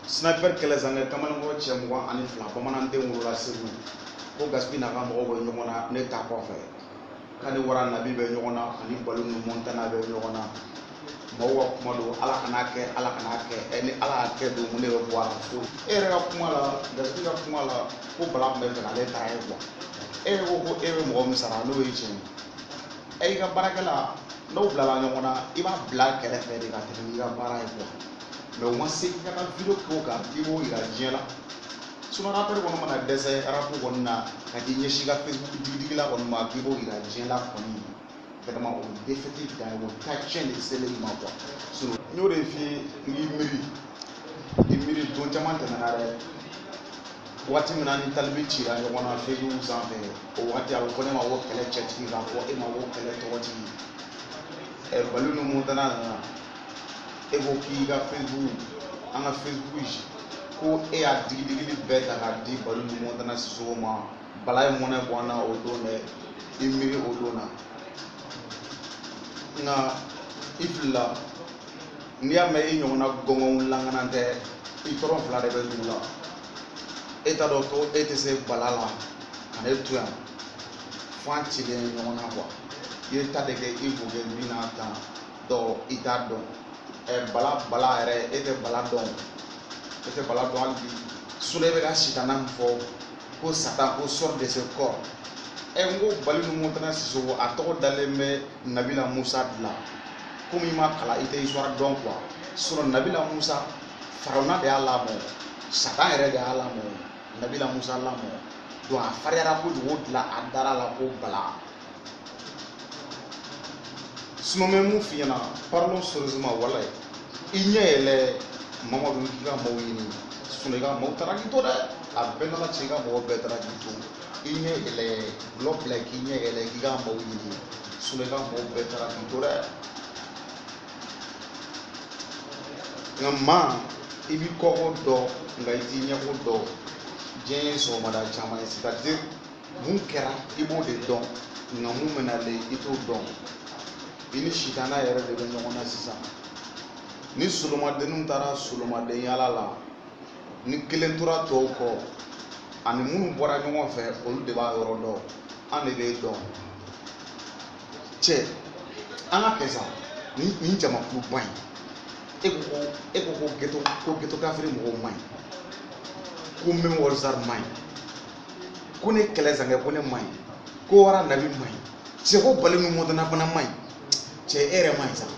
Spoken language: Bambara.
sniper kɛlɛ zangɛ kamalenkɔrɔ cɛ 22 bamananden wolola segu ko gaspi n'a ka mɔgɔw bɛ ɲɔgɔn na ne ta kɔfɛ k'ani wara nabi bɛ ɲɔgɔn na ani balu ni montana bɛ ɲɔgɔn na mɔgɔw ka kuma don ala kana kɛ ni ala y'a kɛ don mun de bɛ bɔ a la fo e yɛrɛ ka kuma la gaspi ka kuma la ko bala tun bɛ fɛ k'ale ta ye quoi e yɛrɛ ko e bɛ mɔgɔ min sara n'o ye tiɲɛ ye i ka baarakɛla n'o bilala ɲɔgɔn na i b'a bila kɛrɛfɛ de ka tɛmɛ n'i ka baara ye quoi mais o ma se ka taa video k'o kan i b'o yira diɲɛ la sinon rappel kɔni mana dɛsɛ arabu kɔni na ka t'i ɲɛsin i ka facebook digidigi la kɔni ma k'i b'o yira diɲɛ la kɔni vraiment o défaite dan ye o ta tiɲɛ de selen i ma quoi sinon n y'o de f'i ye n k'i miiri don caman tɛmɛna dɛ waati min na ni talibi cira ɲɔgɔn na facebook sanfɛ o waati a bɛ fɔ ne ma ko kɛlɛ cɛtigi k'a fɔ e ma ko kɛlɛ tɔgɔtigi balu ni montana nana e ko k'i ka facebook an ka facebook ko e y'a digidigi bɛɛ ta k'a di balu ni montana sisogo ma bala ye mɔnɛ bɔ an na o don dɛ i miiri o don na nka i filila n'i y'a mɛn i ɲɔgɔnna gɔngɔn langanan tɛ i tɔrɔ fila de bɛ dugu la e t'a dɔn ko e tɛ se bala la ka ne to yan fo an cilen ɲɔgɔn na quoi i ye ta de kɛ i b'o kɛ min n'a ta dɔn i t'a dɔn bala yɛrɛ e tɛ bala dɔn hali bi sule bɛ ka sitana min fɔ ko satan ko sort de ce corps n ko balu ni montana sisogo a tɔgɔ dalen bɛ nabila musa de la komi i ma kalan i tɛ histoire dɔn quoi sinon nabila musa farawuna de y'a lamɔ satan yɛrɛ de y'a lamɔ nabila musa lamɔ donc a fariyara kojugu o dilan a dara la ko bala sinon mɛ mun f'i ɲɛna parlons sérieusement wala i ɲɛ yɛlɛ mamadu k'i ka maaw ɲini sinon i ka maaw taara k'i to dɛ a bɛɛ nana cɛ i ka mɔgɔ bɛɛ taara k'i to i ɲɛ yɛlɛ gulɔ bila k'i ɲɛ yɛlɛ k'i ka maaw ɲini sinon i ka maaw bɛɛ taara k'i to dɛ nka maa i b'i kɔkɔ dɔn nka i t'i ɲɛko dɔn diɲɛ ye sɔgɔmada caman ye c'est à dire mun kɛra i b'o de dɔn nka mun bɛ nalen i t'o dɔn i ni sitana yɛrɛ de bɛ ɲɔgɔn na sisan ni solomadenninw taara solomaden yala la ni kelen tora tɔw kɔ ani minnu bɔra ɲɔgɔn fɛ olu de b'a yɔrɔ dɔn an de b'e dɔn cɛ an ka kɛ sa nin jamakulu ba in e ko ko ghetto kafiri mɔgɔw man ɲi ko même Walzar man ɲi ko ne kɛlɛ zangɛ ko ne man ɲi ko wara nabi man ɲi cɛ ko balu ni montana fana man ɲi cɛ e yɛrɛ man ɲi sa